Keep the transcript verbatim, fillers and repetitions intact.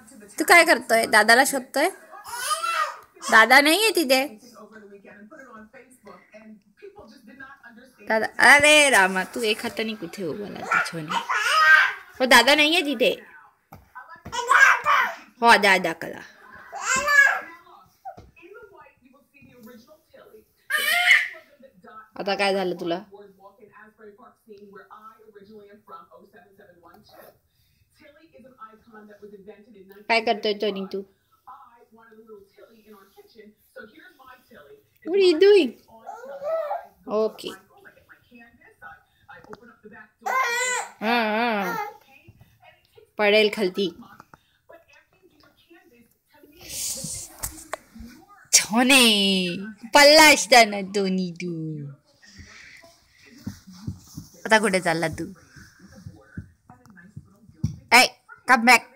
तू काय करतोय? दादाला शोधतोय? दादा नाहीये तिथे. दादा, अरे रामा, तू एक हाताने कुठे उभाला छोने? हो, दादा नाहीये तिथे. हो, दादा कला. आता काय झालं तुला? काय करतोय टोनी तू? What are you doing? Okay. हाँ पडेल खालती. छोने पल्ला असताना टोनी तू. आता कुठे चालला तू? Hey, come back.